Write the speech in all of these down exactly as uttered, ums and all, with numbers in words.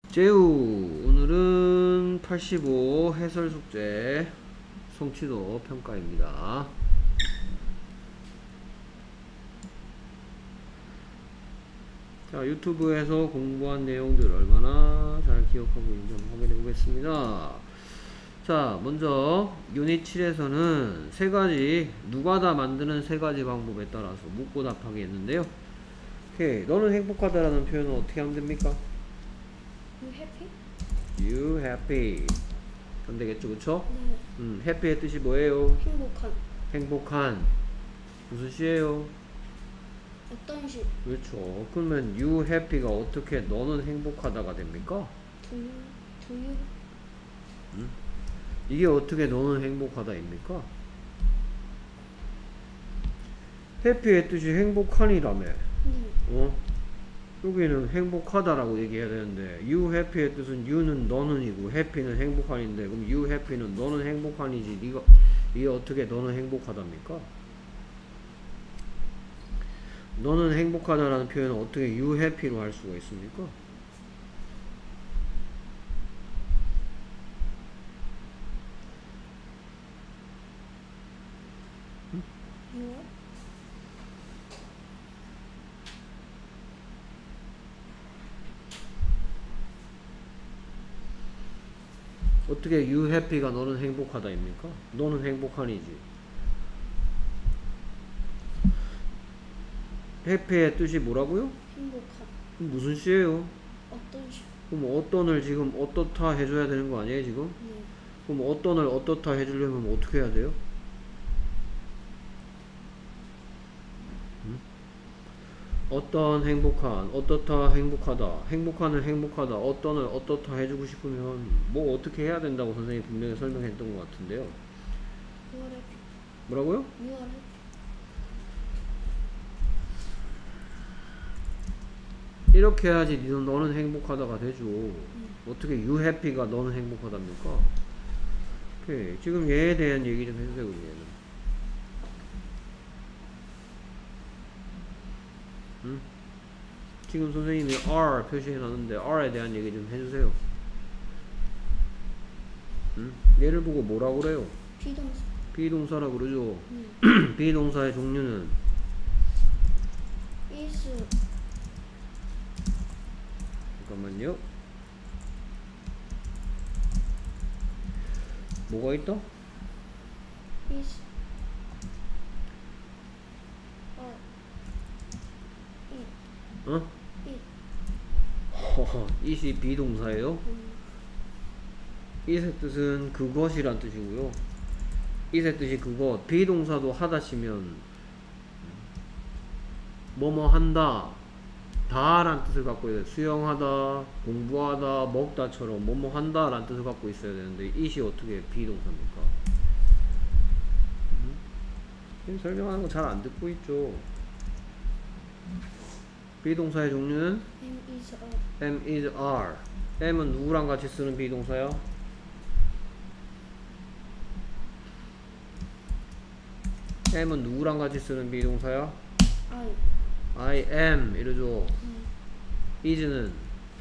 제우 오늘은 팔십오 해설 숙제 성취도 평가입니다. 자, 유튜브에서 공부한 내용들 얼마나 잘 기억하고 있는지 한번 확인해 보겠습니다. 자, 먼저 유닛 칠에서는 세 가지 누가다 만드는 세 가지 방법에 따라서 묻고 답하기 했는데요. 오케이, 너는 행복하다라는 표현은 어떻게 하면 됩니까? You happy? You happy. 그럼 되겠죠, 그쵸? 네. 음, happy의 뜻이 뭐예요? 행복한. 행복한. 무슨 시예요? 어떤 시? 그렇죠. 그러면 you happy가 어떻게 너는 행복하다가 됩니까? Do you? Do you? 음? 이게 어떻게 너는 행복하다입니까? happy의 뜻이 행복한이라며. 네. 어? 여기는 행복하다라고 얘기해야 되는데 you happy의 뜻은 you는 너는이고 happy는 행복한인데 그럼 you happy는 너는 행복한이지 이거 이게 어떻게 너는 행복하답니까? 너는 행복하다라는 표현은 어떻게 you happy로 할 수가 있습니까? You are? 어떻게 you happy가 너는 행복하다입니까? 너는 행복한이지. happy의 뜻이 뭐라고요? 행복한. 그럼 무슨 시예요? 어떤 시? 그럼 어떤을 지금 어떻다 해줘야 되는 거 아니에요 지금? 네. 그럼 어떤을 어떻다 해주려면 어떻게 해야 돼요? 음? 어떤 행복한, 어떻다 행복하다, 행복한을 행복하다, 어떤을 어떻다 해주고 싶으면 뭐 어떻게 해야 된다고 선생님이 분명히 설명했던 것 같은데요. You are happy. 뭐라고요? You are happy. 이렇게 해야지 너는, 너는 행복하다가 되죠. 음. 어떻게 you happy가 너는 행복하답니까? 오케이. 지금 얘에 대한 얘기 좀 해주세요. 얘는. 응? 지금 선생님이 R 표시해놨는데 R에 대한 얘기 좀 해주세요. 응? 얘를 보고 뭐라 그래요? 비동사. 비동사라 그러죠. 네. 비동사의 종류는 is. 잠깐만요. 뭐가 있다? is. 어. it. 어? it. 허허, it이 비동사예요? 음. it의 뜻은 그것이란 뜻이고요. it의 뜻이 그것, 비동사도 하다시면 뭐뭐 한다, 다란 뜻을 갖고 있어요. 수영하다, 공부하다, 먹다처럼 뭐뭐 한다 라는 뜻을 갖고 있어야 되는데 it이 어떻게 비동사입니까? 음? 지금 설명하는 거 잘 안 듣고 있죠. 비동사의 종류는 am is are. am, is, are. am은 누구랑 같이 쓰는 비동사야? am은 누구랑 같이 쓰는 비동사야? I. I am 이러죠. 음. is는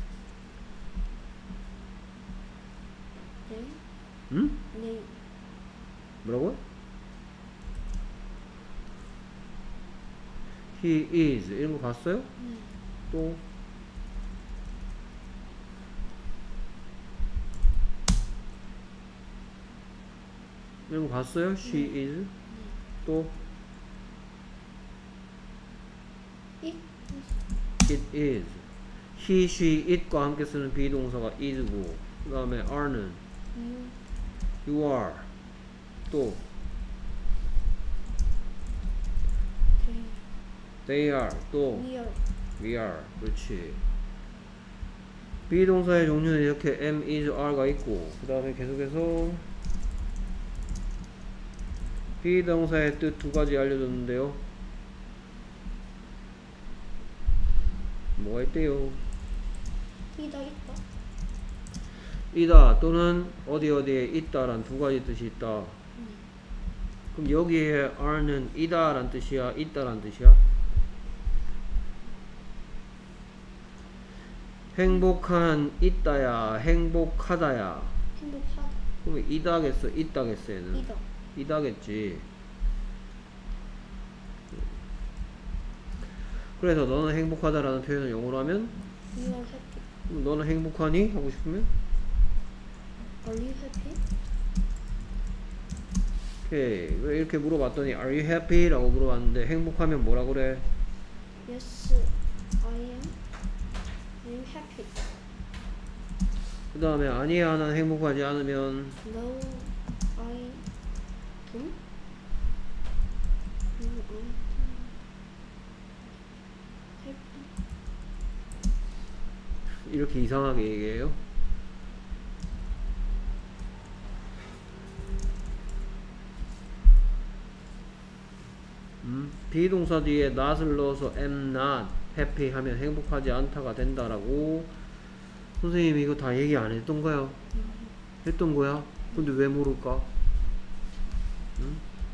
네. 응? 네. 뭐라고요? he is 이런 거 봤어요? 네. 또 이런 거 봤어요? she 네. is 또 it is. it is he, she, it과 함께 쓰는 비동사가 is고 그 다음에 are는 you. you are 또 they. they are 또 we are. we are 그렇지. 비동사의 종류는 이렇게 am, is, are가 있고 그 다음에 계속해서 비동사의 뜻 두 가지 알려줬는데요. 뭐가 있대요? 이다 있다. 이다 또는 어디 어디에 있다란 두 가지 뜻이 있다. 네. 그럼 여기에 are는 이다란 뜻이야, 있다란 뜻이야? 행복한 있다야 행복하다야. 행복하다. 그러면 이다겠어 있다겠어 얘는? 이다. 이다겠지. 그래서 너는 행복하다라는 표현을 영어로 하면 You are happy. 그럼 너는 행복하니? 하고 싶으면 Are you happy? 오케이. 왜 이렇게 물어봤더니 Are you happy? 라고 물어봤는데 행복하면 뭐라 그래? Yes, I am. I am happy. 그 다음에 아니야 난 행복하지 않으면 No, I don't. No, I don't. happy. 이렇게 이상하게 얘기해요. 음? 비동사 뒤에 not을 넣어서 am not happy 하면 행복하지 않다가 된다라고 선생님이 이거 다 얘기 안 했던 거야? 했던 거야? 근데 왜 모를까? 음?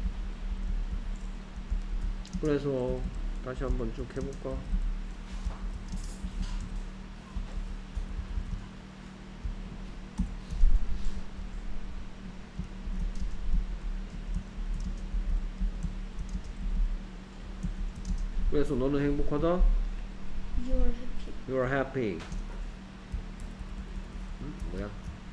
그래서 다시 한번 쭉 해볼까? 그래서 너는 행복하다? You are happy. You are happy. 음? 뭐야?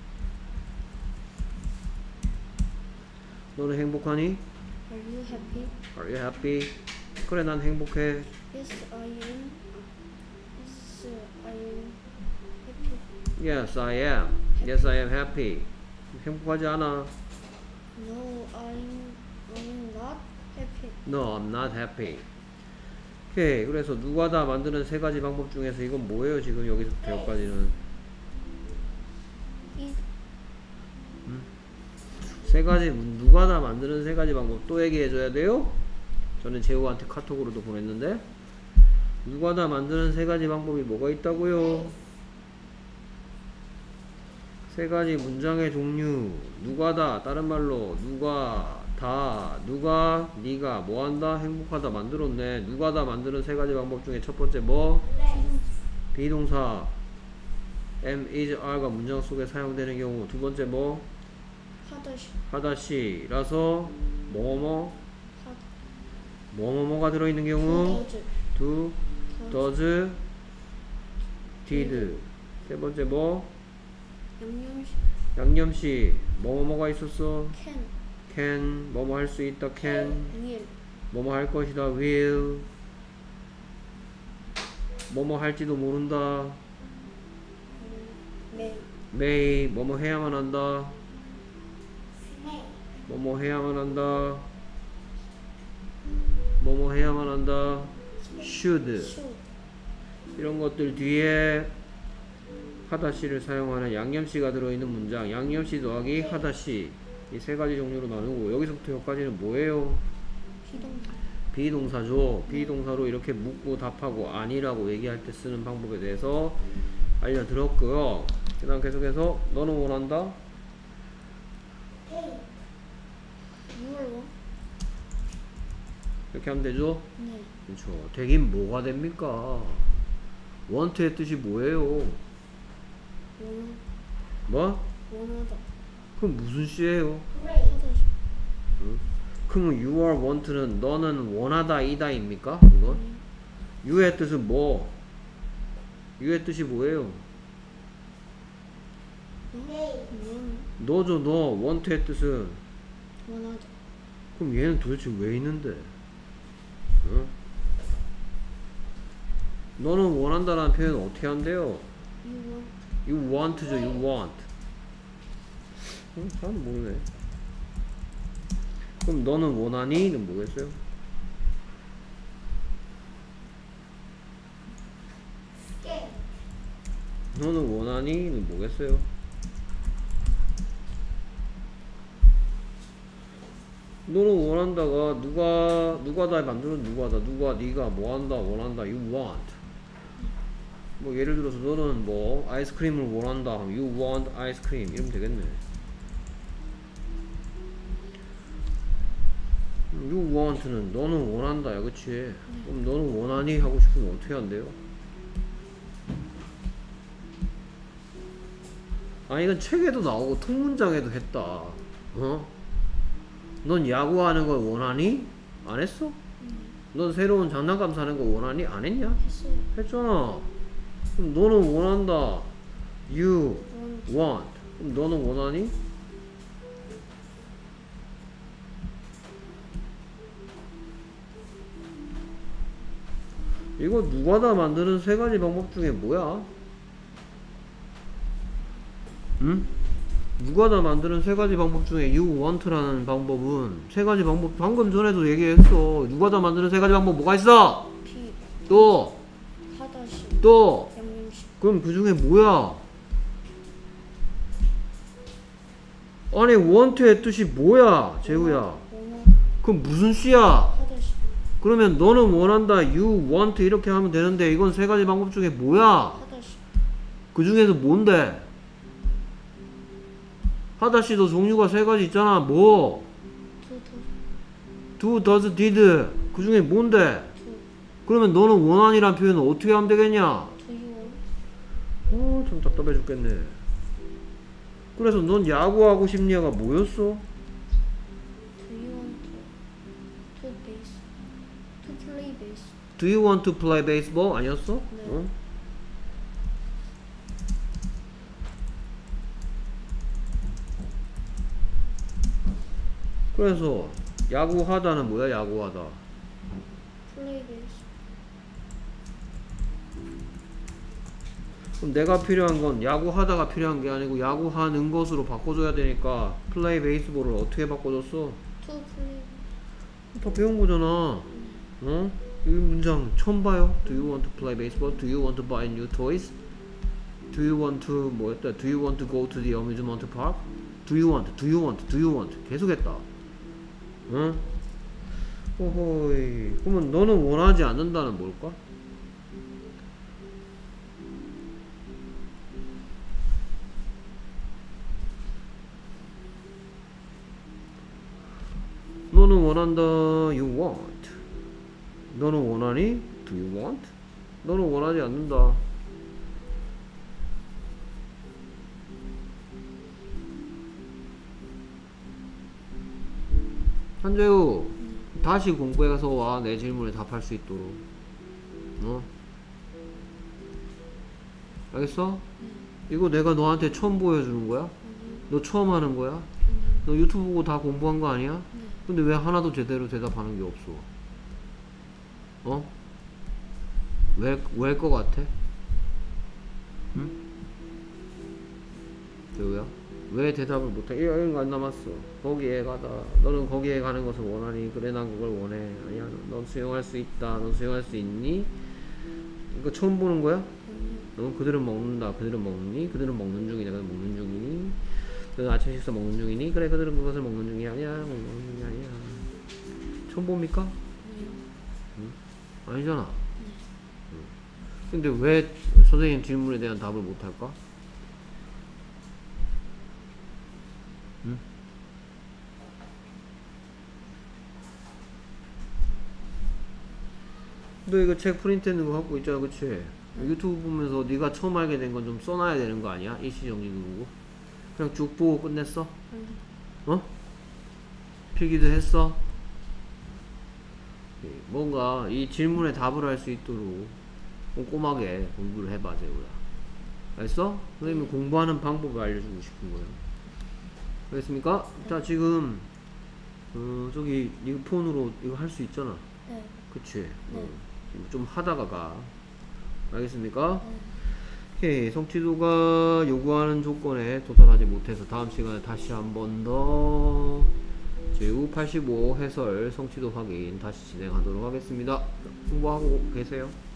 너는 행복하니? Are you happy? Are you happy? 그래 난 행복해. Yes, I am. Yes, I am happy. Yes, I am. Yes, I am happy. 행복하지 않아? No, I'm. I'm not happy. No, I'm not happy. 오케이. 그래서 누가 다 만드는 세 가지 방법 중에서 이건 뭐예요? 지금 여기서부터 여기까지는 이 세 가지 누가 다 만드는 세 가지 방법 또 얘기해줘야 돼요? 저는 재우한테 카톡으로도 보냈는데 누가 다 만드는 세 가지 방법이 뭐가 있다고요? 세 가지 문장의 종류 누가 다 다른 말로 누가 다 누가 네가 뭐한다 행복하다 만들었네. 누가 다 만드는 세 가지 방법 중에 첫 번째 뭐? 비동사 am, is, are가 문장 속에 사용되는 경우. 두 번째 뭐? 하다시. 하다시라서 뭐뭐뭐 하다. 뭐뭐뭐가 들어있는 경우. does. do, does, did. 세 번째 뭐? 양념시. 양념시 뭐뭐뭐가 있었어? can. can 뭐뭐 할 수 있다 can will. 뭐뭐 할 것이다 will 뭐뭐 할지도 모른다 may. may 뭐뭐 해야만 한다 뭐뭐 해야만 한다 뭐뭐 해야만 한다 should should. 이런 것들 뒤에 하다시를 사용하는 양념시가 들어있는 문장 양념시 더하기 하다시 이 세 가지 종류로 나누고 여기서부터 여기까지는 뭐예요? 비동사. 비동사죠. 비동사로 이렇게 묻고 답하고 아니라고 얘기할 때 쓰는 방법에 대해서 알려드렸고요. 그 다음 계속해서 너는 원한다? You are one. 이렇게 하면 되죠? 네. 그렇죠. 되긴 뭐가 됩니까? want의 뜻이 뭐예요? 원. 뭐? 원하다. 그럼 무슨 시예요? 하다시. 응? 그럼 you are want는 너는 원하다 이다입니까? 이건? you의 뜻은 뭐? you의 뜻이 뭐예요? 원. 너죠 너 want의 뜻은 원하다. 그럼 얘는 도대체 왜 있는데? 응? 너는 원한다라는 표현은 어떻게 한대요? You want. you want죠 you want. 응? 잘 모르네. 그럼 너는 원하니?는 뭐겠어요? 너는 원하니?는 뭐겠어요? 너는 원한다가 누가 누가 다 만드는 누가다 누가 네가 뭐한다 원한다 you want. 뭐 예를 들어서 너는 뭐 아이스크림을 원한다 하면 you want ice cream 이러면 되겠네. you want는 너는 원한다야 그치? 그럼 너는 원하니 하고 싶으면 어떻게 한대요? 아니 이건 책에도 나오고 통문장에도 했다. 어? 넌 야구하는 걸 원하니? 안 했어? 음. 넌 새로운 장난감 사는 거 원하니? 안 했냐? 했어요. 했잖아. 그럼 너는 원한다. You want. want. 그럼 너는 원하니? 이거 누가 다 만드는 세 가지 방법 중에 뭐야? 응? 누가 다 만드는 세 가지 방법 중에 you want라는 방법은 세 가지 방법 방금 전에도 얘기했어. 누가 다 만드는 세 가지 방법 뭐가 있어? 비. 또 하다시. 또 양념식. 그럼 그 중에 뭐야? 아니 want의 뜻이 뭐야 재우야? 원하다. 그럼 무슨 시야? 하다시. 그러면 너는 원한다 you want 이렇게 하면 되는데 이건 세 가지 방법 중에 뭐야? 하다시. 그 중에서 뭔데? 하다시도 종류가 세 가지 있잖아. 뭐? 두. 더. do, does, did 그 중에 뭔데? 두. 그러면 너는 원한이란 표현은 어떻게 하면 되겠냐? Do you want? 어, 참 답답해 죽겠네. 그래서 넌 야구하고 싶냐가 뭐였어? Do you want to, to base? To play base? Do you want to play baseball? 아니었어? 네. 어? 그래서 야구하다는 뭐야? 야구하다. Play base. 그럼 내가 필요한 건 야구하다가 필요한 게 아니고 야구하는 것으로 바꿔줘야 되니까 플레이 베이스볼을 어떻게 바꿔줬어? To play. 다 배운 거잖아. 어? 이 문장 처음 봐요. Do you want to play baseball? Do you want to buy new toys? Do you want to 뭐였다? Do you want to go to the amusement park? Do you want? Do you want? Do you want? 계속했다. 응? 오호이. 그러면 너는 원하지 않는다는 뭘까? 너는 원한다. You want. 너는 원하니? Do you want? 너는 원하지 않는다. 한재우, 다시 공부해서 와. 내 질문에 답할 수 있도록. 어? 알겠어? 이거 내가 너한테 처음 보여주는 거야? 너 처음 하는 거야? 너 유튜브 보고 다 공부한 거 아니야? 근데 왜 하나도 제대로 대답하는 게 없어? 어? 왜, 왜일 것 같아? 응? 재우야? 왜 대답을 못해? 이거 안 남았어. 거기에 가다. 너는 거기에 가는 것을 원하니? 그래, 난 그걸 원해. 아니야, 넌 수용할 수 있다. 넌 수용할 수 있니? 이거 처음 보는 거야? 넌 그들은 먹는다. 그들은 먹니? 그들은 먹는 중이다. 그들은 먹는 중이니? 너는 아침 식사 먹는 중이니? 그래, 그들은 그것을 먹는 중이 아니야. 먹는 중이 아니야. 처음 봅니까? 응? 아니잖아. 응. 근데 왜 선생님 질문에 대한 답을 못할까? 응? 너 이거 책 프린트했는 거 갖고 있잖아, 그치? 응. 유튜브 보면서 네가 처음 알게 된 건 좀 써놔야 되는 거 아니야? 일시정지 누르고 그냥 쭉 보고 끝냈어? 응. 어? 필기도 했어? 뭔가 이 질문에 답을 할 수 있도록 꼼꼼하게 공부를 해봐, 재우야. 알겠어? 선생님이 공부하는 방법을 알려주고 싶은 거예요. 알겠습니까? 네. 자, 지금 어, 저기 이거 폰으로 이거 할 수 있잖아. 네. 그치? 네. 어, 좀 하다가 가. 알겠습니까? 네. 오케이. 성취도가 요구하는 조건에 도달하지 못해서 다음 시간에 다시 한 번 더 제우 팔십오 해설 성취도 확인 다시 진행하도록 하겠습니다. 공부하고 계세요.